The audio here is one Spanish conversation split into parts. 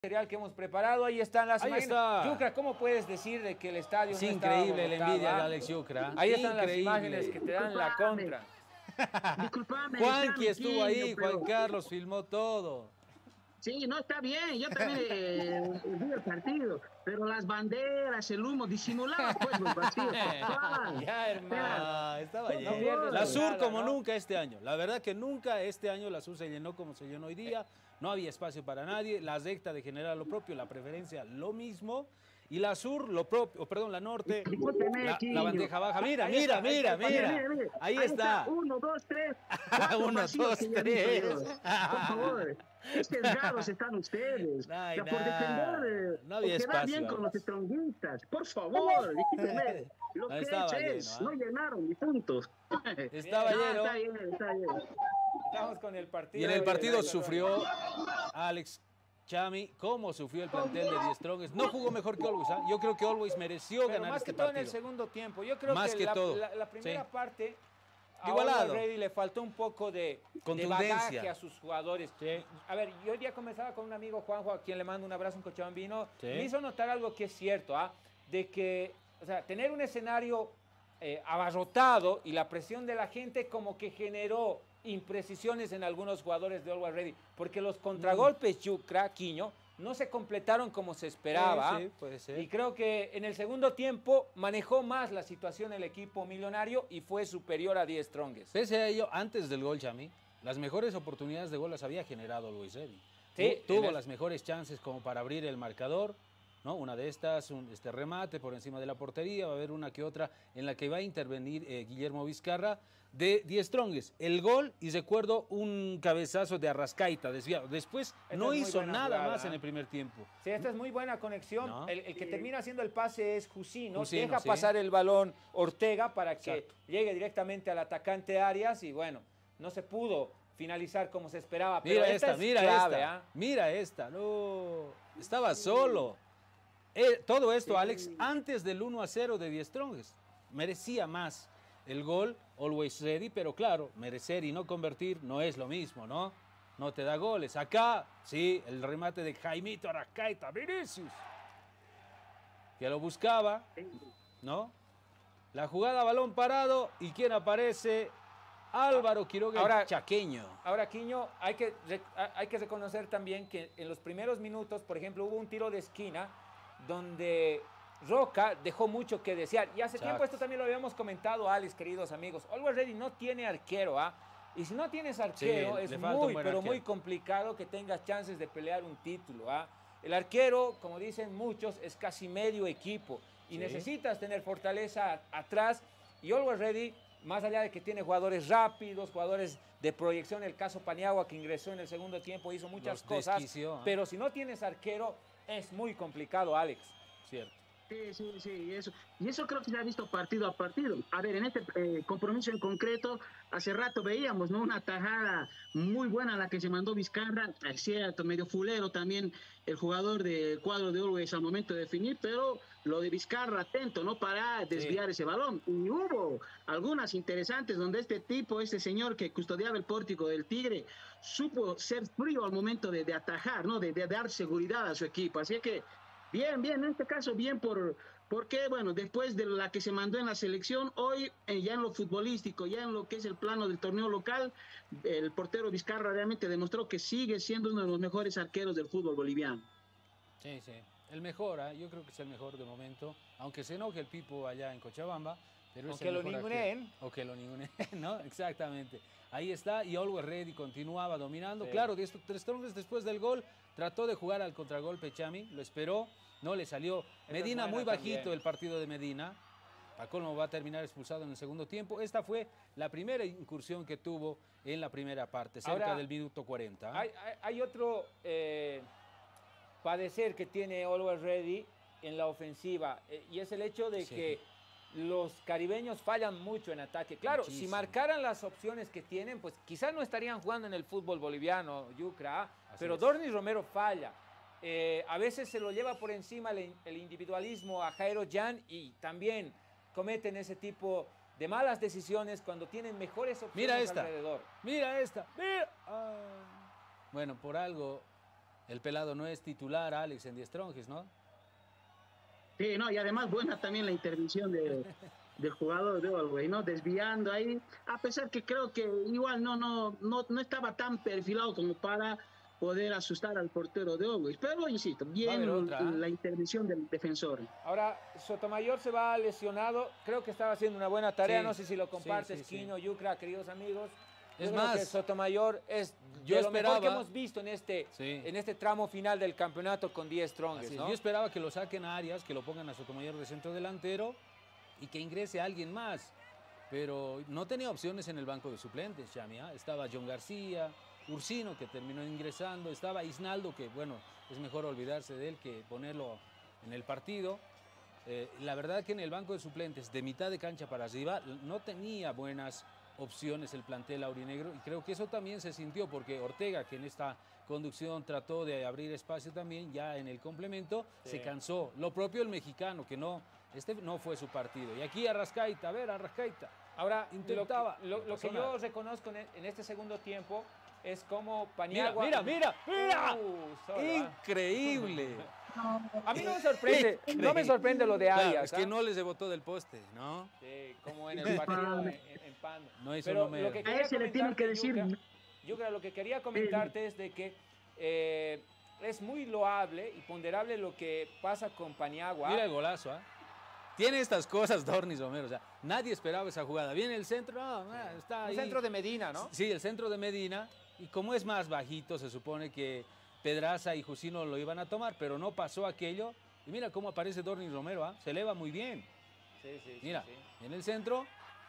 material que hemos preparado, ahí están las imágenes. Está. Yucra, ¿cómo puedes decir de que el estadio Es no increíble la estaba envidia de agotado, Alex Yucra. Ahí están las Increíble. imágenes que te dan la contra. Disculpame, Juanqui Sammy estuvo ahí, Quinto, pero... Juan Carlos filmó todo. Sí, no, está bien, yo también vi el partido, pero las banderas, el humo, disimulaba pues los vacíos. Ya, hermano. Estaba No lleno. pierdes La Sur nada, como ¿no? nunca este año. La verdad que nunca este año la Sur se llenó como se llenó hoy día. No había espacio para nadie. La recta de General lo propio, la preferencia lo mismo. Y la Sur lo propio, perdón, la Norte, Discúlpeme, la Quiño. baja baja. Mira, Ahí mira, está, mira, Mire, mira. mire, Ahí está. 1, 2, 3, 4 1, vacíos 2, que ya he visto 3. yo. Por favor, qué sesgados están ustedes. Ay, Ya por nah, defender, no había por quedar espacio, bien con Alex. los estronguistas. Por favor, discúlpeme. Lo No que estaba he hecho es, lleno, no llenaron ni puntos. Estaba lleno. Está bien, está bien. Estamos con el partido. Y en el partido Ahí, sufrió Alex Chami, cómo sufrió el plantel de Die Strongest. No jugó mejor que Always, ¿ah? Yo creo que Always mereció Pero ganar más este que todo en partido. el segundo tiempo. Yo creo Más que que todo. la primera Sí. parte a Igualado. Always Ready le faltó un poco de Contundencia. bagaje a sus jugadores. Sí. A ver, yo hoy día conversaba con un amigo, Juanjo, a quien le mando un abrazo en Cochabambino. Sí. Me hizo notar algo que es cierto, de que, o sea, tener un escenario abarrotado y la presión de la gente como que generó imprecisiones en algunos jugadores de Always Ready, porque los contragolpes Yucra, Quiño, no se completaron como se esperaba. Sí, puede ser. Y creo que en el segundo tiempo manejó más la situación el equipo millonario y fue superior a Die Strongest. Pese a ello, antes del gol, Chami, las mejores oportunidades de gol las había generado Always Ready. Sí, Tuvo en las mejores chances como para abrir el marcador, ¿no? Una de estas, este remate por encima de la portería, va a haber una que otra en la que va a intervenir Guillermo Vizcarra de Die Strongest. El gol, y recuerdo un cabezazo de Arrascaita desviado. Después Esta no es muy hizo buena nada jugada, más en el primer tiempo. Sí, esta es muy buena conexión. No. El que termina haciendo el pase es Jusino. Jusino, Deja sí. pasar el balón Ortega para que Exacto. llegue directamente al atacante Arias y bueno, no se pudo finalizar como se esperaba. Pero Mira esta, es mira clave, esta. Mira esta, no. Estaba solo. Todo esto, Alex, antes del 1-0 de Die Strongest. Merecía más el gol, Always Ready, pero claro, merecer y no convertir no es lo mismo, ¿no? No te da goles. Acá, sí, el remate de Jaimito Arrascaita, Vinicius, que lo buscaba, ¿no? La jugada balón parado, ¿y quién aparece? Álvaro Quiroga, Ahora- el chaqueño. Ahora, Quiño, hay que reconocer también que en los primeros minutos, por ejemplo, hubo un tiro de esquina donde Roca dejó mucho que desear. Y hace Exacto. tiempo esto también lo habíamos comentado, Alex, queridos amigos. Always Ready no tiene arquero, Y si no tienes arquero, Sí, es le falta un muy, buen pero arquero. muy complicado que tengas chances de pelear un título, El arquero, como dicen muchos, es casi medio equipo. Y Sí. necesitas tener fortaleza atrás. Y Always Ready, más allá de que tiene jugadores rápidos, jugadores de proyección, el caso Paniagua que ingresó en el segundo tiempo, hizo muchas Los cosas, desquició, ¿eh? pero si no tienes arquero es muy complicado, Alex. Cierto. Sí, y eso creo que se ha visto partido a partido. A ver, en este compromiso en concreto, hace rato veíamos, ¿no? Una tajada muy buena la que se mandó Vizcarra, es cierto, medio fulero también el jugador del cuadro de Always al momento de definir, pero lo de Vizcarra atento, ¿no? Para desviar ese balón. Y hubo algunas interesantes donde este señor que custodiaba el pórtico del Tigre, supo ser frío al momento de atajar, ¿no? De dar seguridad a su equipo. Así que bien, en este caso bien porque, bueno, después de la que se mandó en la selección, hoy ya en lo futbolístico, ya en lo que es el plano del torneo local, el portero Vizcarra realmente demostró que sigue siendo uno de los mejores arqueros del fútbol boliviano. Sí, sí. El mejor, yo creo que es el mejor de momento, aunque se enoje el Pipo allá en Cochabamba, pero es Aunque el lo mejor ninguneen. arquero. O que lo ninguneen, ¿no? Exactamente. Ahí está, y Always Ready continuaba dominando. Sí. Claro, Die Strongest después del gol trató de jugar al contragolpe Chami, lo esperó, no le salió. es Medina buena muy bajito también. el partido de Medina. A colmo va a terminar expulsado en el segundo tiempo. Esta fue la primera incursión que tuvo en la primera parte, cerca Ahora, del minuto 40. Hay otro padecer que tiene Always Ready en la ofensiva y es el hecho de Sí. que los caribeños fallan mucho en ataque. Claro, si Muchísimo. marcaran las opciones que tienen, pues quizás no estarían jugando en el fútbol boliviano, Yucra, Así pero es. Dornis Romero falla. A veces se lo lleva por encima el individualismo a Jairo Jan y también cometen ese tipo de malas decisiones cuando tienen mejores opciones Mira esta. alrededor. Mira esta. Mira. Bueno, por algo El pelado no es titular, Alex, en Die Strongest, ¿no? Sí, no, y además buena también la intervención del jugador de Always, ¿no? Desviando ahí, a pesar que creo que igual no estaba tan perfilado como para poder asustar al portero de Always. Pero insisto, Va a haber bien otra, ¿eh? la intervención del defensor. Ahora, Sotomayor se va lesionado. Creo que estaba haciendo una buena tarea. Sí, No sé si lo compartes, sí, sí, sí. Quino, Yucra, queridos amigos. Es Yo creo más, que Sotomayor es yo de lo mejor que esperaba- hemos visto en Sí. este tramo final del campeonato con 10 Strongest, Así es, ¿no? yo esperaba que lo saquen a Arias, que lo pongan a Sotomayor de centro delantero y que ingrese alguien más. Pero no tenía opciones en el banco de suplentes, Chami, ¿ah? Estaba John García, Ursino, que terminó ingresando, estaba Isnaldo, que bueno, es mejor olvidarse de él que ponerlo en el partido. La verdad que en el banco de suplentes, de mitad de cancha para arriba, no tenía buenas opciones el plantel aurinegro y creo que eso también se sintió porque Ortega, que en esta conducción trató de abrir espacio también, ya en el complemento Sí. se cansó. Lo propio el mexicano, que este no fue su partido. Y aquí Arrascaita, a ver, Arrascaita. Ahora, Intentaba, lo no que pasó yo nada. reconozco en este segundo tiempo es como Mira, Paniagua... mira. Solo, ¿ah? Increíble. A mí no me sorprende, no me sorprende lo de Claro, Arias. es que ¿ah? no les rebotó del poste, ¿no? Sí, como en el partido en Pando. No hizo Pero número. lo que A quería ese le tienen que decir. comentarte, Yucra, lo que quería comentarte es de que es muy loable y ponderable lo que pasa con Paniagua. Mira el golazo, ¿ah? Tiene estas cosas Dornis Romero, o sea, nadie esperaba esa jugada. Viene el centro, está ahí. Un centro de Medina, ¿no? Sí, el centro de Medina, y como es más bajito, se supone que Pedraza y Jusino lo iban a tomar, pero no pasó aquello. Y mira cómo aparece Dornis Romero, ¿ah? Se eleva muy bien. Sí. Mira, sí. en el centro,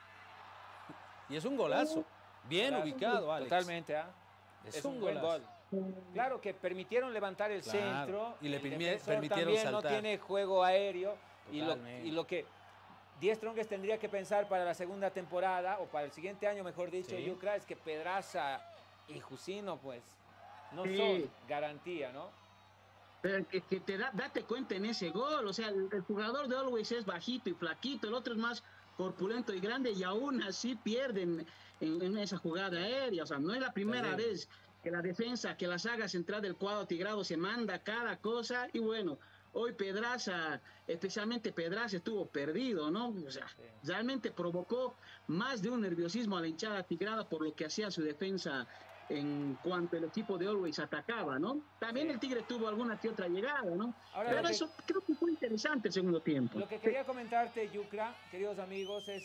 y es un golazo. Bien Golazo. ubicado, Alex. Totalmente, ¿ah? Es un un buen golazo. gol. Claro que permitieron levantar el Claro, centro. y le el permi- defensor permitieron también saltar. no tiene juego aéreo. Totalmente. Y lo que 10 Strongest tendría que pensar para la segunda temporada, o para el siguiente año, mejor dicho, Sí. Yucra, es que Pedraza y Jusino, pues, no Sí. son garantía, ¿no? Pero que date cuenta en ese gol, o sea, el jugador de Always es bajito y flaquito, el otro es más corpulento y grande y aún así pierden en esa jugada aérea, o sea, no es la primera Terrible. vez que la defensa, que la saga central del cuadro tigrado se manda cada cosa y bueno, hoy Pedraza, especialmente Pedraza estuvo perdido, ¿no? O sea, Sí. realmente provocó más de un nerviosismo a la hinchada tigrada por lo que hacía su defensa en cuanto el equipo de Always atacaba, ¿no? También Sí. el Tigre tuvo alguna que otra llegada, ¿no? Ahora, Pero lo que- eso creo que fue interesante el segundo tiempo. Lo que quería comentarte, Yucra, queridos amigos, es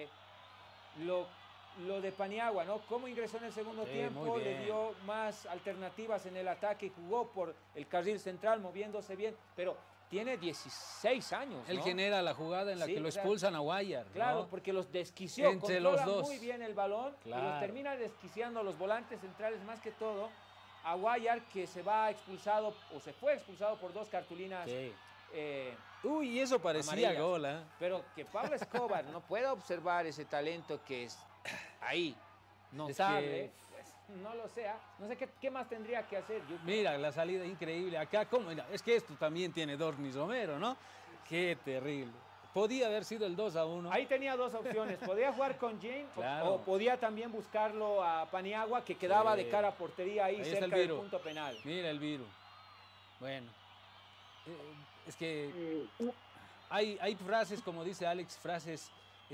lo de Paniagua, ¿no? Cómo ingresó en el segundo Sí, tiempo, muy le bien. dio más alternativas en el ataque y jugó por el carril central, moviéndose bien, pero tiene 16 años, Él ¿no? genera la jugada en la Sí, que lo o sea, expulsan a Guayar, ¿no? Claro, porque los desquició, Entre los controla dos. muy bien el balón y los Claro. termina desquiciando a los volantes centrales más que todo. A Guayar, que se va expulsado o se fue expulsado por 2 cartulinas. Sí. eh, Uy, y eso parecía Amarillas. gol, ¿eh? Pero que Pablo Escobar no pueda observar ese talento que es ahí, notable, que- pues, no lo sea. No sé qué más tendría que hacer. Mira, la salida increíble. Acá, ¿cómo? Mira, es que esto también tiene Dornis Romero, ¿no? Qué terrible. Podía haber sido el 2-1. Ahí tenía dos opciones. Podía jugar con Jane Claro. o podía también buscarlo a Paniagua, que quedaba Sí. de cara a portería ahí, Ahí está el cerca del Viro. punto penal. Mira el virus. Bueno. Es que Eh, hay frases, como dice Alex, frases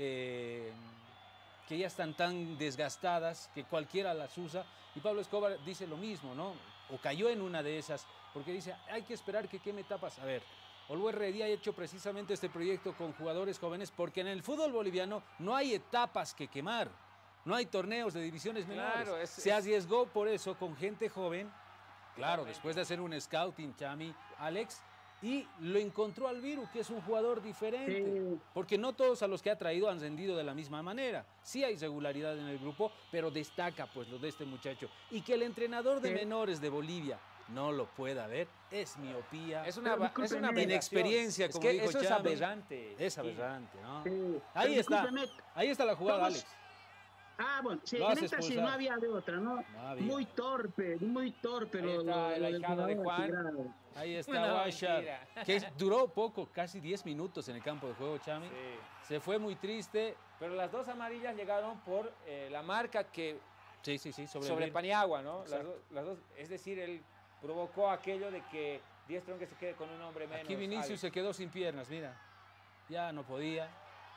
que ya están tan desgastadas que cualquiera las usa. Y Pablo Escobar dice lo mismo, ¿no? O cayó en una de esas, porque dice, hay que esperar que queme etapas. A ver, Always Ready ha hecho precisamente este proyecto con jugadores jóvenes porque en el fútbol boliviano no hay etapas que quemar. No hay torneos de divisiones menores. Claro, Se arriesgó por eso con gente joven. Claro, después de hacer un scouting, Chami, Alex, y lo encontró al Viru, que es un jugador diferente. Sí. Porque no todos a los que ha traído han rendido de la misma manera. Sí hay regularidad en el grupo, pero destaca pues lo de este muchacho. Y que el entrenador de Sí. menores de Bolivia no lo pueda ver, es miopía. Es una Pero discúlpeme. aberración. Inexperiencia, Es como que dijo eso es Chami. aberrante. Es Sí. aberrante, ¿no? Sí. Ahí Pero está. discúlpeme, Ahí está la jugada, todos- Alex. bueno, sí, Lo en has esta sí expulsado. no había de otra, ¿no? No había. Muy torpe Ahí lo está el del ahijado de jugador Juan. tigrado. Ahí está No, Guayar, mentira. que duró poco, casi 10 minutos en el campo de juego, Chami. Sí. Se fue muy triste. Pero las dos amarillas llegaron por la marca que Sí, sobre sobre Vir. Paniagua, ¿no? Exacto. Las dos, es decir, él provocó aquello de que Die Strongest se quede con un hombre menos. Aquí Vinicius Alex. se quedó sin piernas, mira. Ya no podía.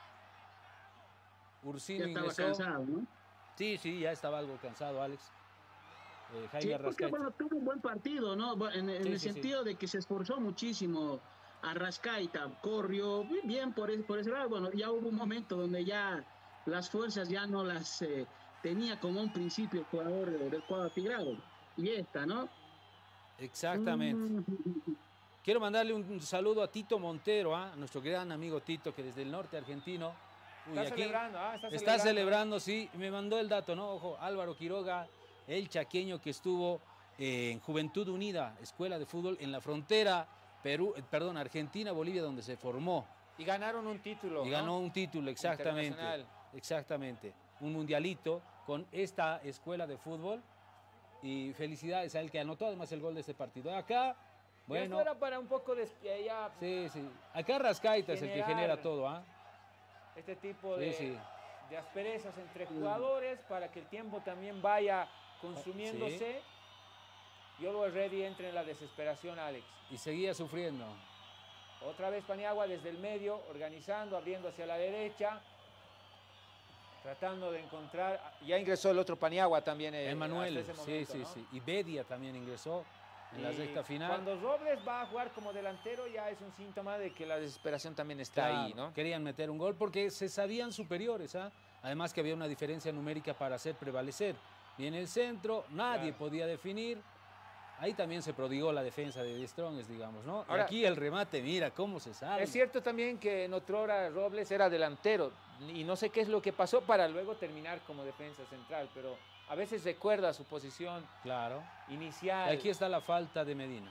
Ursino Ya estaba ingresó. cansado, ¿no? Sí, ya estaba algo cansado, Alex. Jaime Sí, porque Arrascaeta. bueno, tuvo un buen partido, ¿no? En Sí, el sí, sí. sentido de que se esforzó muchísimo Arrascaeta, corrió bien por ese lado. Bueno, ya hubo un momento donde ya las fuerzas ya no las tenía como un principio el jugador del cuadro tigrado. Y esta, ¿no? Exactamente. Mm, Quiero mandarle un saludo a Tito Montero, a nuestro gran amigo Tito, que desde el norte argentino. Uy, Está aquí celebrando, está celebrando, sí. Me mandó el dato, ¿no? Ojo, Álvaro Quiroga, el chaqueño que estuvo en Juventud Unida, escuela de fútbol en la frontera Argentina-Bolivia, donde se formó. Y ganaron un título. Y ¿no? ganó un título, exactamente. Internacional. Exactamente. Un mundialito con esta escuela de fútbol. Y felicidades a él que anotó además el gol de ese partido. Acá, Bueno, bueno. esto era para un poco de ya, Sí. Acá Rascaita es el que genera todo, ¿ah? este tipo de, Sí. de asperezas entre jugadores para que el tiempo también vaya consumiéndose. Y Always Ready entra en la desesperación, Alex. Y seguía sufriendo. Otra vez Paniagua desde el medio, organizando, abriendo hacia la derecha, tratando de encontrar. Ya ingresó el otro Paniagua también. Emanuel, hasta ese momento, ¿no? sí. Y Bedia también ingresó en la recta final. Cuando Robles va a jugar como delantero ya es un síntoma de que la desesperación también está Claro, ahí, ¿no? querían meter un gol porque se sabían superiores, ¿ah? Además que había una diferencia numérica para hacer prevalecer. Viene el centro, nadie podía definir. Ahí también se prodigó la defensa de Die Strongest, digamos, ¿no? Ahora, y aquí el remate, mira cómo se sale. Es cierto también que en otrora Robles era delantero y no sé qué es lo que pasó para luego terminar como defensa central, pero a veces recuerda su posición Claro. inicial. Y aquí está la falta de Medina.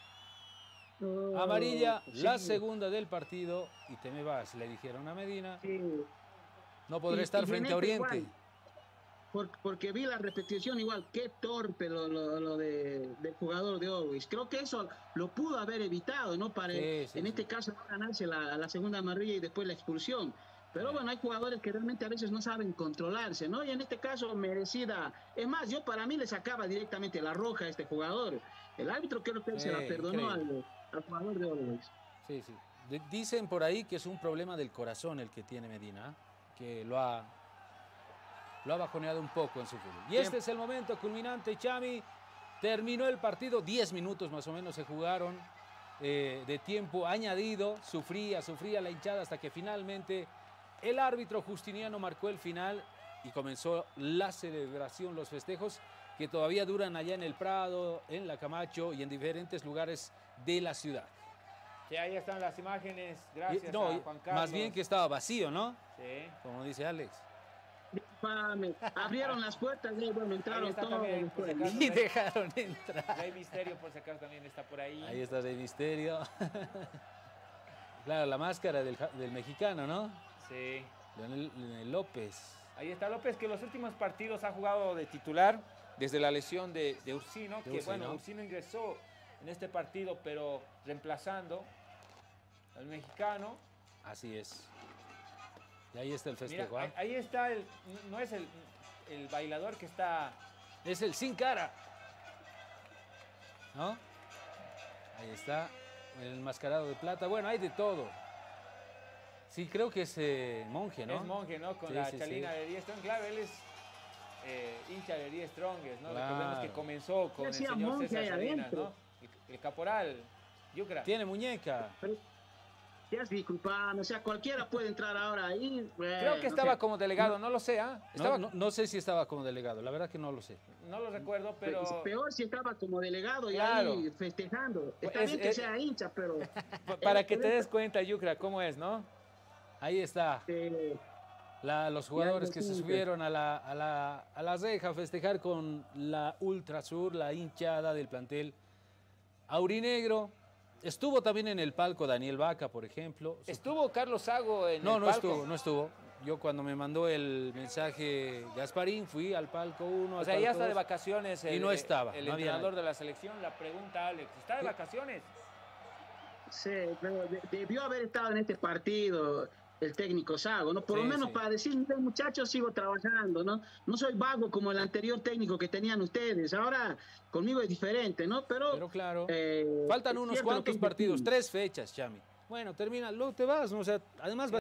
oh, Amarilla, sí, la segunda del partido, y te me vas, le dijeron a Medina. sí. No podré Y estar frente a Geneto Oriente. igual. Porque vi la repetición igual, qué torpe lo del jugador de Always. Creo que eso lo pudo haber evitado, ¿no? Para en este caso no ganarse la segunda amarilla y después la expulsión. Pero bueno, hay jugadores que realmente a veces no saben controlarse, ¿no? Y en este caso merecida. Es más, yo para mí le sacaba directamente la roja a este jugador. El árbitro creo que él se la perdonó al jugador de Always. Sí. Dicen por ahí que es un problema del corazón el que tiene Medina, que lo ha bajoneado un poco en su fútbol. Y este es el momento culminante, Chami. Terminó el partido, 10 minutos más o menos se jugaron de tiempo añadido. Sufría la hinchada hasta que finalmente el árbitro Justiniano marcó el final y comenzó la celebración, los festejos que todavía duran allá en el Prado, en la Camacho y en diferentes lugares de la ciudad. Sí, ahí están las imágenes, gracias No, a Juan Carlos. más bien que estaba vacío, ¿no? Sí. Como dice Alex. Abrieron las puertas y bueno, entraron todos. También, por si acaso, Y dejaron entrar. Rey Misterio, por si acaso, también está por ahí. Ahí está Rey Misterio. Claro, la máscara del mexicano, ¿no? Sí. Leonel López. Ahí está López, que los últimos partidos ha jugado de titular desde la lesión de Ursino, que bueno, Ursino ingresó en este partido, pero reemplazando al mexicano. Así es. Y ahí está el Mira, festejo. ahí está no es el bailador que está. Es el sin cara. ¿No? Ahí está el enmascarado de plata. Bueno, hay de todo. Sí, creo que es monje, ¿no? Es monje, ¿no? Con Sí, la sí, chalina sí. de Die Strongest. Claro, él es hincha de Die Strongest, ¿no? Claro. Recordemos que comenzó con el hacía señor monje César ahí Salinas, adentro. ¿no? El caporal Yucra. Tiene muñeca. Ya disculpame, o sea, cualquiera puede entrar ahora ahí. Creo que estaba como delegado, no lo sé, ¿ah? Estaba, No sé si estaba como delegado, la verdad que no lo sé. no lo recuerdo, pero Peor si estaba como delegado y Claro. ahí festejando. Está Es- bien que es- sea hincha, pero para que te des cuenta, Yucra, cómo es, ¿no? Ahí está. Los jugadores que se subieron a la reja a festejar con la Ultrasur, la hinchada del plantel aurinegro. Estuvo también en el palco Daniel Vaca, por ejemplo. Estuvo Carlos Sago en No, el no palco. no estuvo. Yo cuando me mandó el mensaje Gasparín fui al palco 1. O sea, ya está de vacaciones Y no estaba, el no había entrenador nadie. de la selección. La pregunta, Alex, ¿está de vacaciones? sí, pero debió haber estado en este partido. el técnico Sago, ¿no? Por lo menos para decir, muchachos, sigo trabajando, ¿no? No soy vago como el anterior técnico que tenían ustedes. Ahora conmigo es diferente, ¿no? Pero claro, faltan unos cuantos partidos, 3 fechas, Chami. Bueno, termina, luego te vas, ¿no? O sea, además